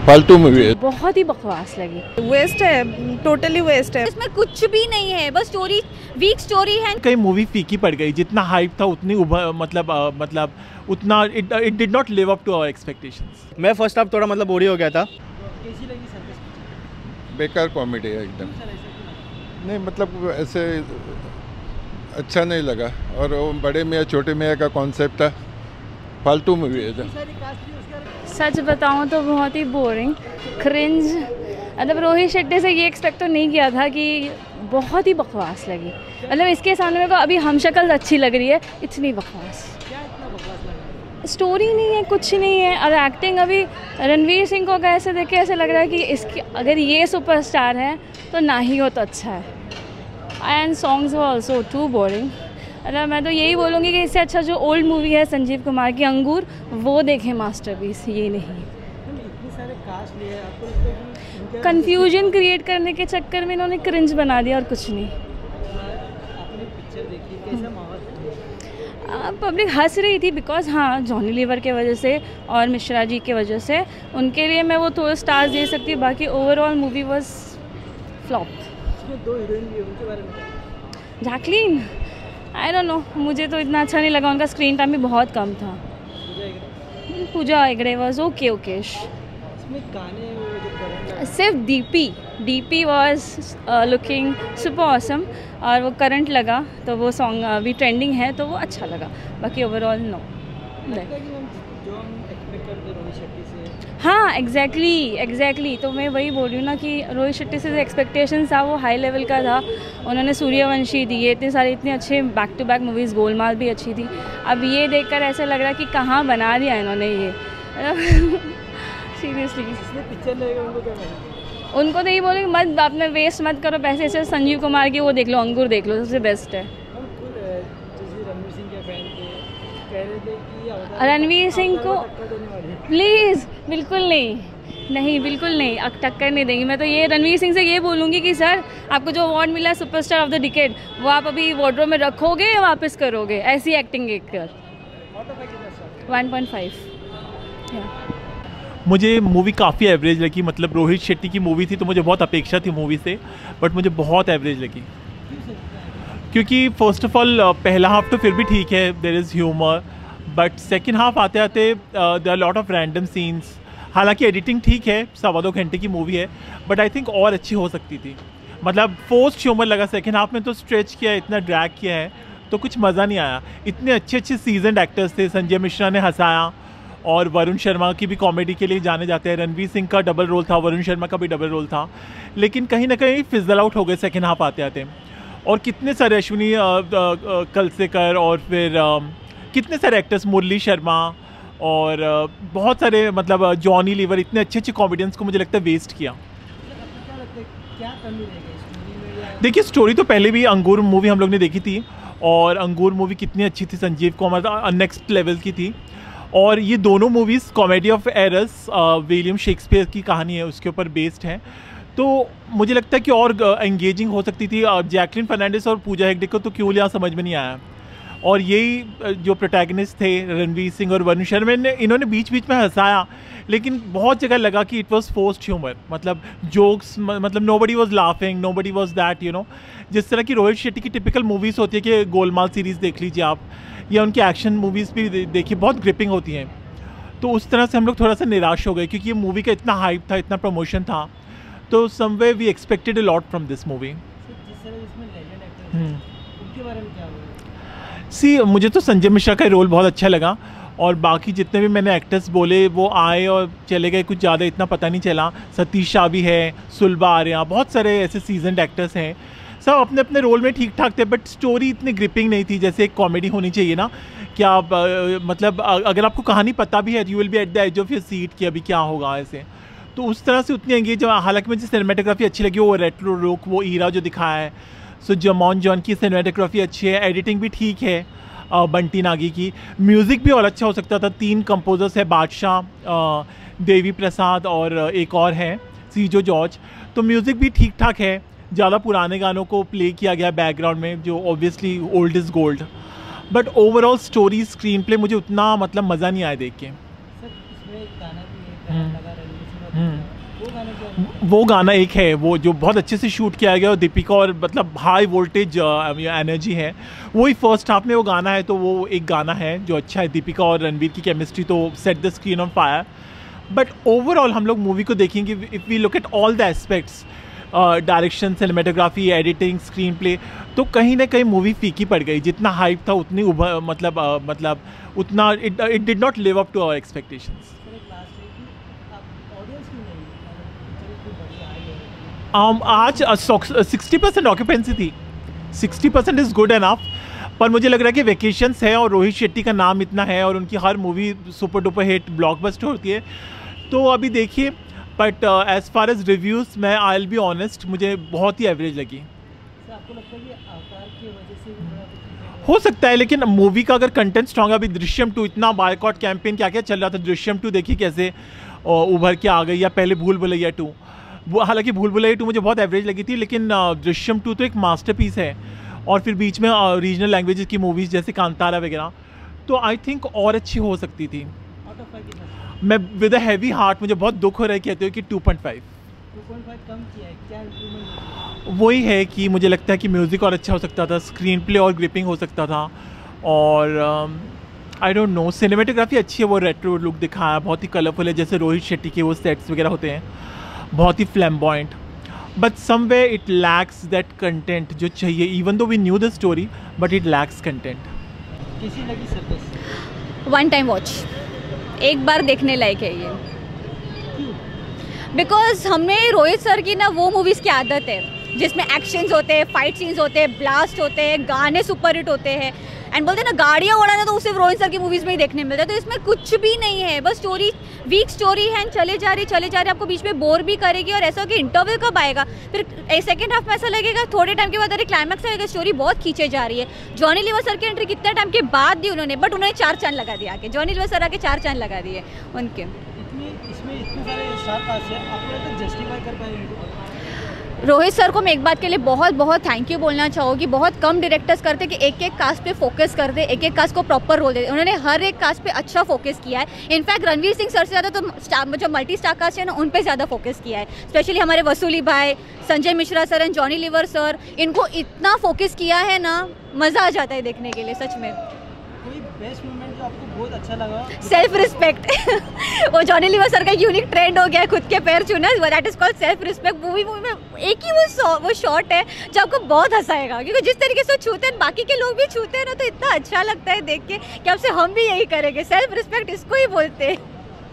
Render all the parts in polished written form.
फालतू मूवी है, बहुत ही बकवास लगी। वेस्ट है, टोटली वेस्ट है। इसमें कुछ भी नहीं है, बस स्टोरी वीक स्टोरी है। कई मूवी फीकी पड़ गई, जितना हाइप था उतनी मतलब उतना it did not live up to our expectations. मैं फर्स्ट हाफ थोड़ा मतलब बोरी हो गया था। कैसी लगी सर्कस? बेकार कॉमेडी है एकदम। नहीं मतलब ऐसे अच्छा नहीं लगा, और वो बड़े मियाँ छोटे मियाँ का कॉन्सेप्ट था, फालतू मूवी है। सच बताऊं तो बहुत ही बोरिंग, क्रिंज। मतलब रोहित शेट्टी से ये एक्सपेक्ट तो नहीं किया था कि बहुत ही बकवास लगी। मतलब इसके सामने मेरे को अभी हमशक्ल अच्छी लग रही है, इतनी बकवास। क्या इतना बकवास लगा? स्टोरी नहीं है, कुछ नहीं है। और एक्टिंग अभी रणवीर सिंह को ऐसे देख के ऐसे लग रहा है कि इसकी अगर ये सुपरस्टार है तो ना ही हो तो अच्छा है। And songs were also too boring. मतलब मैं तो यही बोलूँगी कि इससे अच्छा जो ओल्ड मूवी है संजीव कुमार की अंगूर, वो देखें मास्टरपीस, ये नहीं। इतने सारे कास्ट लिए आपको लगता है कि कंफ्यूजन क्रिएट करने के चक्कर में इन्होंने क्रिंज बना दिया और कुछ नहीं। आपने पिक्चर देखी, कैसा माहौल? पब्लिक हंस रही थी बिकॉज हाँ जॉनी लीवर के वजह से और मिश्रा जी के वजह से, उनके लिए मैं वो थोड़े स्टार्स दे सकती हूँ। बाकी ओवरऑल मूवी वॉज फ्लॉप। इसमें 2 हीरोइन भी है, उनके बारे में क्या? जैकलीन, आई डोंट नो, मुझे तो इतना अच्छा नहीं लगा। उनका स्क्रीन टाइम भी बहुत कम था। Pooja Hegde was okay okayish. इसमें गाने वो जो करंट सिर्फ DP was looking super awesome, और वो करंट लगा तो वो सॉन्ग अभी ट्रेंडिंग है तो वो अच्छा लगा। बाकी ओवरऑल नो। लगता है कि जो हम एक्सपेक्ट करते हैं रोहित शेट्टी से, हाँ एग्जैक्टली। तो मैं वही बोल रही हूँ ना कि रोहित शेट्टी से जो एक्सपेक्टेशन था वो हाई लेवल का था। उन्होंने सूर्यवंशी दिए, इतने अच्छे back to back movies, Golmaal भी अच्छी थी। अब ये देखकर ऐसा लग रहा कि कहाँ बना दिया इन्होंने ये सीरियसली। इसमें पिक्चर लगेगा उनको क्या मैसेज? उनको तो यही बोलेंगे मत अपने वेस्ट मत करो पैसे से। संजीव कुमार की वो देख लो, अंगूर देख लो, सबसे बेस्ट है। हम खुद जैसे रणवीर सिंह के फैन थे, कह रहे थे कि रणवीर सिंह को टक्कर देने वाली है। प्लीज़ बिल्कुल नहीं बिल्कुल नहीं, टक्कर नहीं देंगी। मैं तो ये रणवीर सिंह से ये बोलूँगी कि सर आपको जो अवार्ड मिला है सुपरस्टार ऑफ द डिकेड, वो आप अभी वार्डरोब में रखोगे या वापस करोगे? ऐसी एक्टिंग कर। 1.5। मुझे मूवी काफ़ी एवरेज लगी। मतलब रोहित शेट्टी की मूवी थी तो मुझे बहुत अपेक्षा थी मूवी से, बट मुझे बहुत एवरेज लगी। क्योंकि फर्स्ट ऑफ ऑल पहला हाफ तो फिर भी ठीक है, there is humour, but second half आते आते there are lot of random scenes. हालांकि एडिटिंग ठीक है, 1.25 घंटे की मूवी है, बट आई थिंक और अच्छी हो सकती थी। मतलब फोर्स्ड ह्यूमर लगा सेकेंड हाफ में, तो स्ट्रेच किया, इतना ड्रैग किया है तो कुछ मज़ा नहीं आया। इतने अच्छे सीजन्ड एक्टर्स थे, संजय मिश्रा ने हंसाया, और वरुण शर्मा की भी कॉमेडी के लिए जाने जाते हैं। रणवीर सिंह का डबल रोल था, वरुण शर्मा का भी डबल रोल था, लेकिन कहीं ना कहीं फिजल आउट हो गए सेकेंड हाफ आते आते। और कितने सारे अश्विनी कलसेकर और फिर कितने सारे एक्टर्स, मुरली शर्मा और बहुत सारे, मतलब जॉनी लीवर, इतने अच्छे कॉमेडियंस को मुझे लगता है वेस्ट किया। क्या लगता है क्या कमी रह गई स्टोरी में? देखिए स्टोरी तो पहले भी अंगूर मूवी हम लोग ने देखी थी, और अंगूर मूवी कितनी अच्छी थी, संजीव कुमार नेक्स्ट लेवल की थी। और ये दोनों movies comedy of errors, William Shakespeare की कहानी है, उसके ऊपर बेस्ड है। तो मुझे लगता है कि और एंगेजिंग हो सकती थी। जैकलिन फर्नांडिस और पूजा हेगड़े को तो क्यों लिया समझ में नहीं आया। और यही जो प्रोटैगनिस्ट थे रणवीर सिंह और वरुण शर्मा ने, इन्होंने बीच बीच में हंसाया, लेकिन बहुत जगह लगा कि इट वाज फोर्स्ड ह्यूमर। मतलब जोक्स, मतलब nobody was laughing, nobody was that, you know, जिस तरह की रोहित शेट्टी की टिपिकल मूवीज़ होती है कि गोलमाल सीरीज़ देख लीजिए आप, या उनकी एक्शन मूवीज़ भी देखिए, बहुत ग्रिपिंग होती हैं। तो उस तरह से हम लोग थोड़ा सा निराश हो गए, क्योंकि ये मूवी का इतना हाइप था, इतना प्रमोशन था, तो someway we expected a lot from this movie. जिस तरह इसमें लेजेंड एक्टर्स हैं, उनके बारे में क्या हुआ? मुझे तो संजय मिश्रा का रोल बहुत अच्छा लगा, और बाकी जितने भी मैंने एक्टर्स बोले वो आए और चले गए, कुछ ज़्यादा इतना पता नहीं चला। सतीश शाह भी है, सुलभा आर्या, बहुत सारे ऐसे सीजन्ड एक्टर्स हैं, सब अपने अपने रोल में ठीक ठाक थे, बट स्टोरी इतनी ग्रिपिंग नहीं थी जैसे एक कॉमेडी होनी चाहिए ना। कि आप मतलब अगर आपको कहानी पता भी है, you will be at the edge of your seat कि अभी क्या होगा ऐसे, तो उस तरह से उतनी एंगेज। हालांकि मुझे सिनेमेटोग्राफी अच्छी लगी, वो रेट्रो लुक, वो ईरा जो दिखाया है। सो जमॉन जॉन की सिनेमेटोग्राफी अच्छी है, एडिटिंग भी ठीक है बंटी नागी की। म्यूज़िक भी और अच्छा हो सकता था। 3 कंपोजर्स है, बादशाह, देवी प्रसाद और एक और है सीजो जॉर्ज। तो म्यूज़िक भी ठीक ठाक है। ज़्यादा पुराने गानों को प्ले किया गया बैकग्राउंड में, जो obviously old is gold. But overall story, screenplay मुझे उतना मतलब मज़ा नहीं आया देख के। सर इसमें एक गाना भी है, गाना लगा रणवीर सिंह और वो गाना क्या है? वो गाना एक है वो जो बहुत अच्छे से शूट किया गया और दीपिका और मतलब हाई वोल्टेज एनर्जी है, वही फर्स्ट हाफ में वो गाना है। तो वो एक गाना है जो अच्छा है, दीपिका और रणवीर की केमिस्ट्री तो set the screen on fire. But overall हम लोग मूवी को देखेंगे, if we look at all the aspects, direction, cinematography, editing, screenplay, तो कहीं ना कहीं मूवी फीकी पड़ गई। जितना हाइप था उतनी मतलब उतना it did not live up to our expectations. Sir एक लास्ट है कि आप ऑडियंस क्यों नहीं पिक्चर इतनी बढ़िया आई है? आज 60% ऑक्यूपेंसी थी। 60% इज़ गुड एनफ, पर मुझे लग रहा है कि वेकेशंस है और रोहित शेट्टी का नाम इतना है और उनकी हर movie super duper hit blockbuster होती है, तो अभी देखिए। But as far as reviews, मैं आई विल बी ऑनेस्ट, मुझे बहुत ही एवरेज लगी। सर आपको लगता है कि आकार की वजह से भी थोड़ा कुछ हो सकता है, लेकिन मूवी का अगर कंटेंट स्ट्रॉन्ग है, अभी दृश्यम 2 इतना बायकॉट कैंपेन क्या क्या चल रहा था, दृश्यम 2 देखिए कैसे उभर के आ गई, या पहले भूल भुलैया 2। वो हालांकि भूल भुलैया 2 मुझे बहुत एवरेज लगी थी, लेकिन दृश्यम 2 तो एक मास्टरपीस है। और फिर बीच में रीजनल लैंग्वेजेस की मूवीज़ जैसे कांतारा वगैरह, तो आई थिंक और अच्छी हो सकती थी। आउट ऑफ 5 कितना? मैं विद अ हैवी हार्ट, मुझे बहुत दुख हो रहा है कहते हो कि 2.5। 2.5 कम किया है, क्या इम्प्रूवमेंट? वही है कि मुझे लगता है कि म्यूज़िक और अच्छा हो सकता था, स्क्रीन प्ले और ग्रिपिंग हो सकता था, और आई डोंट नो, सिनेमेटोग्राफी अच्छी है, वो रेट्रो लुक दिखाया, बहुत ही कलरफुल है, जैसे रोहित शेट्टी के वो सेट्स वगैरह होते हैं, बहुत ही flamboyant. But somewhere it lacks that content जो चाहिए, even though we knew the story, but it lacks content. कैसी लगी सर्कस? वन टाइम वॉच, एक बार देखने लायक है ये। बिकॉज हमें रोहित सर की ना वो मूवीज़ की आदत है जिसमें एक्शंस होते हैं, फाइट सीन्स होते हैं, ब्लास्ट होते हैं, गाने सुपर हिट होते हैं, एंड बोलते हैं ना गाड़ियाँ उड़ाना, तो सिर्फ रोहित सर की मूवीज़ में ही देखने मिलता है। तो इसमें कुछ भी नहीं है, बस स्टोरी वीक स्टोरी है, चले जा रही आपको बीच में बोर भी करेगी। और ऐसा हो कि इंटरवल कब आएगा, फिर सेकंड हाफ में ऐसा लगेगा थोड़े टाइम के बाद अरे क्लाइमैक्स आएगा, स्टोरी बहुत खींचे जा रही है। जॉनी लीवर सर की एंट्री कितने टाइम के बाद दी उन्होंने, बट उन्होंने 4 चांद लगा दिया आके, जॉनी लीवर सर आके 4 चांद लगा दिए उनके। इसमें इतने सारे स्टार कास्ट है, आपको तो जस्टिफाई कर पाएंगे? रोहित सर को मैं एक बात के लिए बहुत बहुत थैंक यू बोलना चाहूँगी। बहुत कम डायरेक्टर्स करते कि एक एक कास्ट पे फोकस कर दे, एक एक कास्ट को प्रॉपर रोल दे। उन्होंने हर एक कास्ट पे अच्छा फोकस किया है। इनफैक्ट रणवीर सिंह सर से ज़्यादा तो जो मल्टी स्टार कास्ट है ना, उन पे ज़्यादा फोकस किया है। स्पेशली हमारे वसूली भाई, Sanjay Mishra sir and Johnny Lever sir, इनको इतना फोकस किया है ना, मज़ा आ जाता है देखने के लिए सच में। कोई बेस्ट मोमेंट जो आपको बहुत अच्छा लगा? सेल्फ रिस्पेक्ट वो जॉनी लीवर सर का यूनिक ट्रेंड हो गया है, खुद के पैर छूना, that is called self respect. Movie में एक ही वो शॉट है जो आपको बहुत हंसाएगा, क्योंकि जिस तरीके से छूते हैं बाकी के लोग भी छूते हैं ना, तो इतना अच्छा लगता है देख के कि अब से हम भी यही करेंगे। सेल्फ रिस्पेक्ट इसको ही बोलते हैं।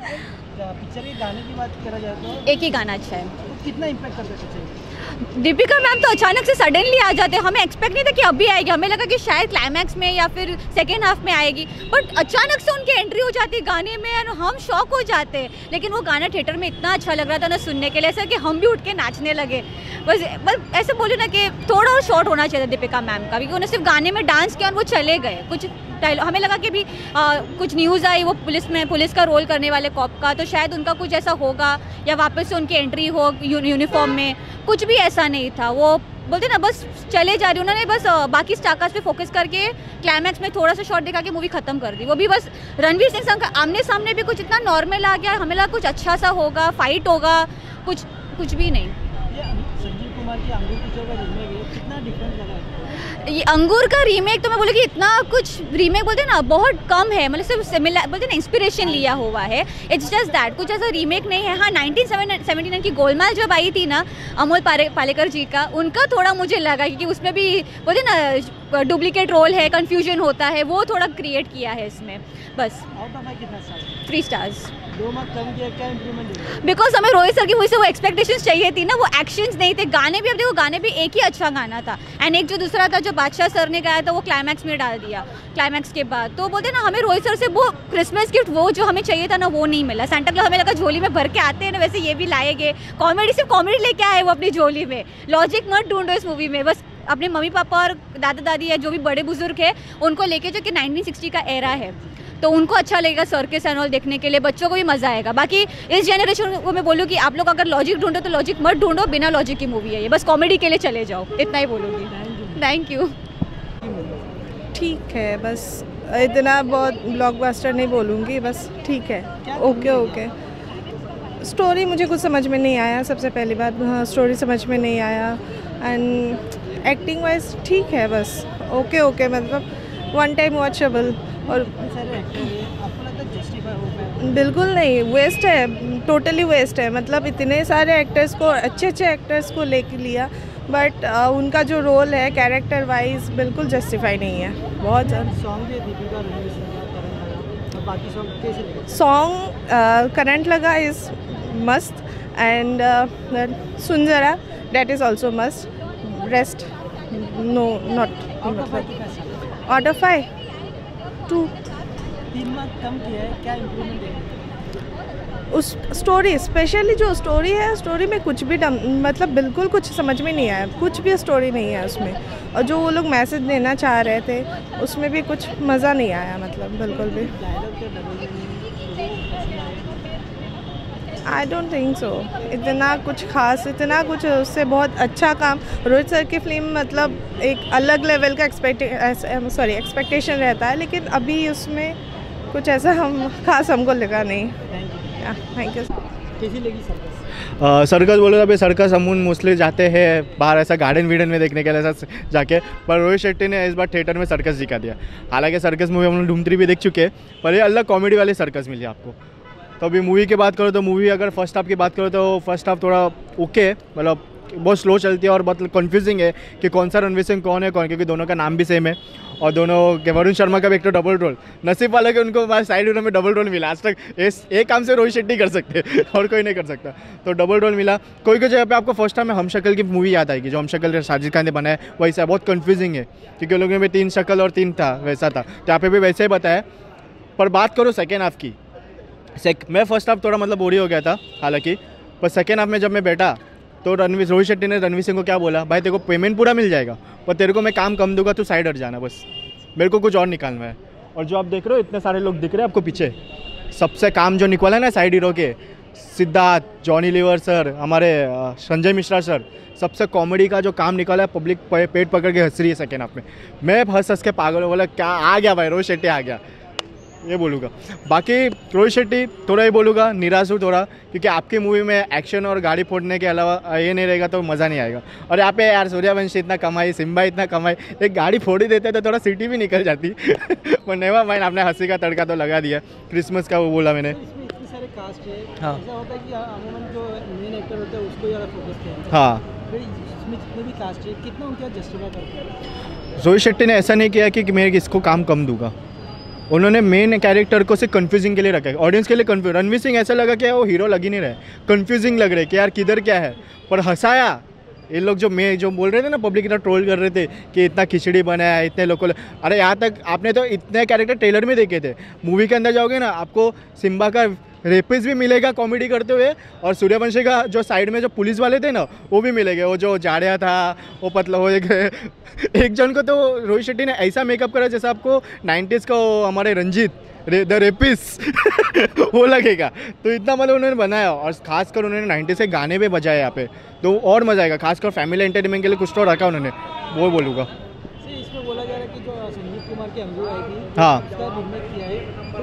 पिक्चर के गाने की बात करा जाए तो एक ही गाना अच्छा है। तो कितना इम्पैक्ट करता है पिक्चर? दीपिका मैम तो अचानक से सडनली आ जाते हैं, हमें एक्सपेक्ट नहीं था कि अभी आएगी, हमें लगा कि शायद क्लाइमैक्स में या फिर सेकेंड हाफ में आएगी, बट अचानक से उनकी एंट्री हो जाती है गाने में और हम शॉक हो जाते हैं। लेकिन वो गाना थिएटर में इतना अच्छा लग रहा था ना सुनने के लिए, ऐसा कि हम भी उठ के नाचने लगे। बस ऐसे बोलो ना कि थोड़ा और शॉर्ट होना चाहिए दीपिका मैम का, क्योंकि उन्होंने सिर्फ गाने में डांस किया और वो चले गए। कुछ हमें लगा कि भी कुछ न्यूज़ आई वो पुलिस का रोल करने वाले कॉप का, तो शायद उनका कुछ ऐसा होगा या वापस से उनकी एंट्री हो यूनिफॉर्म में, कुछ भी ऐसा नहीं था। वो बोलते ना बस चले जा रही, उन्होंने बस बाकी स्टारकास्ट पे फोकस करके क्लाइमैक्स में थोड़ा सा शॉट दिखा के मूवी खत्म कर दी। वो भी बस रणवीर सिंह का आमने सामने भी कुछ इतना नॉर्मल आ गया, हमें लगा कुछ अच्छा सा होगा, फाइट होगा, कुछ भी नहीं। संजीव कुमार की अंगूर पिक्चर का रीमेक है, कितना डिफरेंट लगा है? ये अंगूर का रीमेक तो मैं बोलूँगी इतना कुछ रीमेक बोलते हैं ना बहुत कम है, मतलब सिर्फ सिमिलर बोलते हैं ना, इंस्पिरेशन लिया हुआ है। इट्स जस्ट दैट, कुछ ऐसा रीमेक नहीं है। हाँ 1979 की गोलमाल जब आई थी ना अमोल पालेकर जी का, उनका थोड़ा मुझे लगा क्योंकि उसमें भी बोलते ना डुप्लीकेट रोल है, कन्फ्यूजन होता है, वो थोड़ा क्रिएट किया है इसमें बस। आउट ऑफ 5 कितना स्टार? 3 स्टार्स। 2 मार्क्स कम किया, क्या इंप्रूवमेंट है? बिकॉज हमें रोहित सर की मूवी से वो एक्सपेक्टेशंस चाहिए थी ना, वो एक्शंस नहीं थे। गाने भी अब देखो, गाने भी एक ही अच्छा गाना था, एंड एक जो दूसरा था जो बादशाह सर ने गाया था वो क्लाइमैक्स में डाल दिया क्लाइमैक्स के बाद। तो बोलते ना हमें रोहित सर से वो क्रिसमस गिफ्ट वो जो हमें चाहिए था ना वो नहीं मिला। सेंटा क्लॉज हमें लगा झोली में भर के आते हैं ना, वैसे ये भी लाएंगे, कॉमेडी सिर्फ कॉमेडी लेके आए वो अपनी झोली में। लॉजिक मत ढूंढो इस मूवी में, बस अपने मम्मी पापा और दादा दादी या जो भी बड़े बुजुर्ग है उनको लेके, जो कि 1960 का एरा है, तो उनको अच्छा लगेगा सर्कस एंड ऑल देखने के लिए, बच्चों को भी मज़ा आएगा। बाकी इस जनरेशन को मैं बोलूँ कि आप लोग अगर लॉजिक ढूंढो तो लॉजिक मत ढूंढो, बिना लॉजिक की मूवी है ये, बस कॉमेडी के लिए चले जाओ, इतना ही बोलूँगी। Thank you. ठीक है, बस इतना बहुत ब्लॉकबस्टर नहीं बोलूँगी, बस ठीक है, ओके। स्टोरी मुझे कुछ समझ में नहीं आया, सबसे पहली बात। हाँ, स्टोरी समझ में नहीं आया। एंड एक्टिंग वाइज ठीक है, बस ओके ओके, मतलब वन टाइम वॉचेबल। और इतने सारे एक्टर हैं, आपको लगता है जस्टिफाई हो पाए? बिल्कुल नहीं, वेस्ट है, टोटली वेस्ट है। मतलब इतने सारे एक्टर्स को, अच्छे अच्छे एक्टर्स को लेके लिया, बट उनका जो रोल है कैरेक्टर वाइज बिल्कुल जस्टिफाई नहीं है। बहुत ज़्यादा सॉन्ग भी है दीपिका, रणवीर सिंह का, करण लगा, और बाकी सॉन्ग कैसे लगे? सॉन्ग करंट लगा इज मस्त, एंड सुन जरा that is also must. Rest no, not. Out of 5 कितना स्टार? Out of 5 2। 3 मार्क कम किया है, क्या इम्प्रूवमेंट है? उस स्टोरी, स्पेशली जो स्टोरी है, स्टोरी में कुछ भी मतलब बिल्कुल कुछ समझ में नहीं आया, कुछ भी स्टोरी नहीं है उसमें। और जो वो लोग मैसेज देना चाह रहे थे उसमें भी कुछ मज़ा नहीं आया, मतलब बिल्कुल भी। डायलॉग के double I don't think so, इतना कुछ खास, इतना कुछ उससे बहुत अच्छा काम। रोहित सर की फिल्म मतलब एक अलग लेवल का एक्सपेक्टेशन रहता है, लेकिन अभी उसमें कुछ ऐसा खास हमको लगा नहीं। Thank you. कैसी लगी सर्कस? सर्कस बोलो तो अभी सर्कस हम मोस्टली जाते हैं बाहर ऐसा गार्डन वीडन में देखने के लिए ऐसा जाके, पर रोहित शेट्टी ने इस बार थिएटर में सर्कस दिखा दिया। हालांकि सर्कस मूवी हम लोग धूम 3 भी देख चुके हैं, पर ये अलग कॉमेडी वाली सर्कस मिली आपको। तो अभी मूवी की बात करो तो मूवी अगर फर्स्ट हाफ की बात करो तो फर्स्ट हाफ थोड़ा ओके, मतलब बहुत स्लो चलती है और बहुत कंफ्यूजिंग है कि कौन सा रणवीर सिंह कौन है कौन, क्योंकि दोनों का नाम भी सेम है और दोनों के। वरुण शर्मा का भी एक तो डबल रोल, नसीब वाला कि उनको साइड हीरो में डबल रोल मिला। आज तक एक काम से रोहित शेट्टी कर सकते और कोई नहीं कर सकता, तो डबल रोल मिला। कोई कोई जगह पे आपको फर्स्ट टाइम में हम शक्ल की मूवी याद आएगी, जो हम शक्ल साजिद खान ने बनाया, वैसा बहुत कन्फ्यूजिंग है क्योंकि लोगों में 3 शक्ल और 3 था, वैसा था, तो यहाँ पे भी वैसे ही बताया। पर बात करो सेकेंड हाफ की, मैं फर्स्ट हाफ थोड़ा मतलब बोरी हो गया था हालांकि, पर सेकेंड हाफ में जब मैं बैठा तो रोहित शेट्टी ने रणवीर सिंह को क्या बोला, भाई तेरे को पेमेंट पूरा मिल जाएगा पर तेरे को मैं काम कम दूंगा, तू साइड हट जाना, बस मेरे को कुछ और निकालना है। और जो आप देख रहे हो इतने सारे लोग दिख रहे हैं आपको पीछे, सबसे काम जो निकला है ना साइड हीरो के, सिद्धार्थ, जॉनी लीवर सर, हमारे संजय मिश्रा सर, सबसे कॉमेडी का जो काम निकाला है, पब्लिक पेट पकड़ के हंस रही है सेकेंड हाफ में। मैं हंस के पागल हो, बोला क्या आ गया भाई, रोहित शेट्टी आ गया, ये बोलूँगा। बाकी रोहित शेट्टी थोड़ा ही बोलूँगा, निराश हूँ थोड़ा, क्योंकि आपकी मूवी में एक्शन और गाड़ी फोड़ने के अलावा ये नहीं रहेगा तो मज़ा नहीं आएगा। और यहाँ पे यार सूर्यवंशी इतना कमाई, सिम्बा इतना कमाई, एक गाड़ी फोड़ ही देते तो थोड़ा सिटी भी निकल जाती पर नेवर माइंड, आपने हंसी का तड़का तो लगा दिया, क्रिसमस का वो बोला मैंने। इसमें इतने सारे कास्ट है, हाँ। ऐसा होता है कि अमूमन जो मेन एक्टर होता है उसको ज़्यादा फोकस किया जाता है। हाँ, फिर इसमें जितने भी कास्ट है कितना उनका जस्टिफाई करते हैं? रोहित शेट्टी ने ऐसा नहीं किया कि मैं इसको काम कम दूंगा, उन्होंने मेन कैरेक्टर को सिर्फ कंफ्यूजिंग के लिए रखा है, ऑडियंस के लिए कंफ्यूज। रणवीर सिंह ऐसा लगा कि वो हीरो लग ही नहीं रहे, कंफ्यूजिंग लग रहे कि यार किधर क्या है, पर हंसाया ये लोग जो बोल रहे थे ना, पब्लिक इतना ट्रोल कर रहे थे कि इतना खिचड़ी बनाया है, इतने लोगों, अरे यहाँ तक आपने तो इतने कैरेक्टर ट्रेलर में देखे थे, मूवी के अंदर जाओगे ना आपको सिम्बा का रेपिस भी मिलेगा कॉमेडी करते हुए, और सूर्यवंशी का जो साइड में जो पुलिस वाले थे ना वो भी मिलेंगे, वो जो जाड़िया था वो पतला हो एक जन को तो रोहित शेट्टी ने ऐसा मेकअप करा जैसा आपको 90s का हमारे रंजीत द रेपिस वो लगेगा, तो इतना मतलब उन्होंने बनाया। और खासकर उन्होंने 90s के गाने भी बजाए यहाँ पे, तो और मजा आएगा, खासकर फैमिली एंटरटेनमेंट के लिए कुछ तो रखा उन्होंने, वो बोलूँगा। इसमें बोला जा रहा है कि जो संजीव कुमार की अंगू आई थी, हाँ, उसका रीमेक किया है,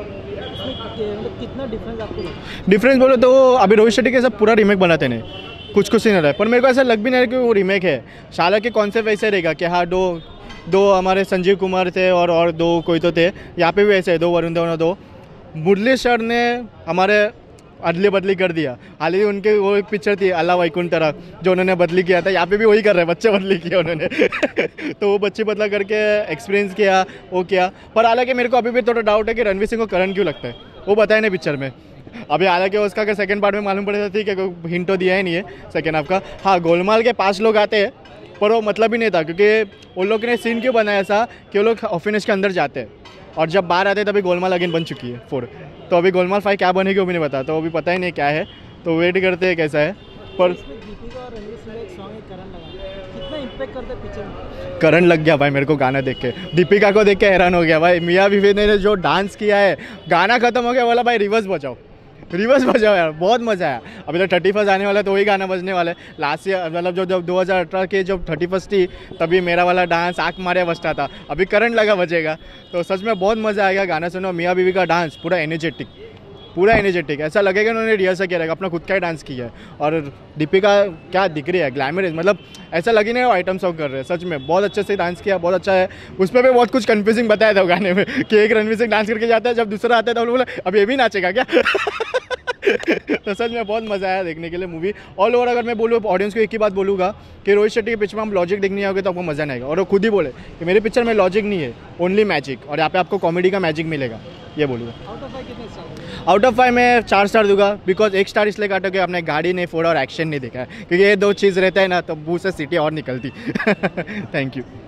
तो इसमें मतलब कितना डिफरेंस आपको लगता है? डिफरेंस बोलो तो अभी रोहित शेट्टी के सब पूरा रीमेक बनाते नहीं, कुछ ही नहीं रहा है, पर मेरे को ऐसा लग भी नहीं रहा कि वो रीमेक है। शाला के कॉन्सेप्ट वैसे रहेगा कि हाँ दो हमारे संजीव कुमार थे और 2 कोई तो थे, यहाँ पे भी वैसे है, 2 वरुण धवन और 2 मुरली सर ने हमारे अदली बदली कर दिया। हालांकि उनके वो एक पिक्चर थी अल्लाह वैकुंठरा जो उन्होंने बदली किया था, यहाँ पे भी वही कर रहे हैं, बच्चे बदली किया उन्होंने तो वो बच्चे बदला करके एक्सपीरियंस किया, वो किया। पर हालांकि मेरे को अभी भी थोड़ा डाउट है कि रणवीर सिंह को करण क्यों लगता है, वो बताया नहीं पिक्चर में अभी। हालांकि उसका अगर सेकंड पार्ट में मालूम पड़ेगा ठीक है, कोई हिंट तो दिया ही नहीं है सेकंड हाफ का। हाँ, गोलमाल के 5 लोग आते हैं पर वो मतलब ही नहीं था, क्योंकि उन लोग ने सीन क्यों बनाया ऐसा कि वो लोग ऑफिस के अंदर जाते हैं और जब बाहर आते हैं तभी गोलमाल अगेन बन चुकी है 4, तो अभी गोलमाल 5 क्या बनेगी वो भी नहीं पता, तो अभी पता ही नहीं क्या है, तो वेट करते हैं कैसा है। पर इसमें दीपिका और रणवीर सिंह का एक सॉन्ग है करण लगा, कितना इम्पैक्ट करता है पिक्चर में? करण लग गया भाई मेरे को गाना देख के, दीपिका को देख के हैरान हो गया भाई। मियाँ बीवी ने जो डांस किया है, गाना खत्म हो गया, बोला भाई रिवर्स बजाओ यार, बहुत मज़ा आया। अभी तो 31 आने वाला है तो वही गाना बजने वाला है। लास्ट ईयर मतलब जब 2018 के जब 31 थी तभी मेरा वाला डांस आँख मारे बजता था, अभी करंट लगा बजेगा, तो सच में बहुत मज़ा आएगा। गाना सुनो, मियाँ बीवी का डांस पूरा पूरा एनर्जेटिक, ऐसा लगेगा उन्होंने रिहर्सल किया रहेगा, अपना खुद का ही डांस किया है। और दीपिका क्या दिख रही है, ग्लैमरस, मतलब ऐसा लगी नहीं वो आइटम सॉन्ग कर रहे हैं, सच में बहुत अच्छे से डांस किया, बहुत अच्छा है। उस पर भी बहुत कुछ कन्फ्यूजिंग बताया था गाने में कि एक रणवीर सिंह डांस करके जाता है, जब दूसरा आता है तो बोला अब ये भी नाचेगा क्या। तो सच में बहुत मज़ा आया देखने के लिए मूवी। ऑल ओवर अगर मैं बोलूँ ऑडियंस को एक ही बात बोलूँगा कि रोहित शेट्टी के पिक्चर में हम लॉजिक देखने आओगे तो आपको मज़ा नहीं आएगा। और वो खुद ही बोले कि मेरे पिक्चर में लॉजिक नहीं है, ओनली मैजिक, और यहाँ पे आपको कॉमेडी का मैजिक मिलेगा, ये बोलूँगा। आउट ऑफ 5 कितने स्टार? आउट ऑफ 5 मैं 4 स्टार दूंगा, बिकॉज 1 स्टार इसलिए काटा कि आपने गाड़ी नहीं फोड़ा और एक्शन नहीं देखा है, क्योंकि ये 2 चीज़ रहता है ना तो मुँह से सीटी और निकलती। Thank you.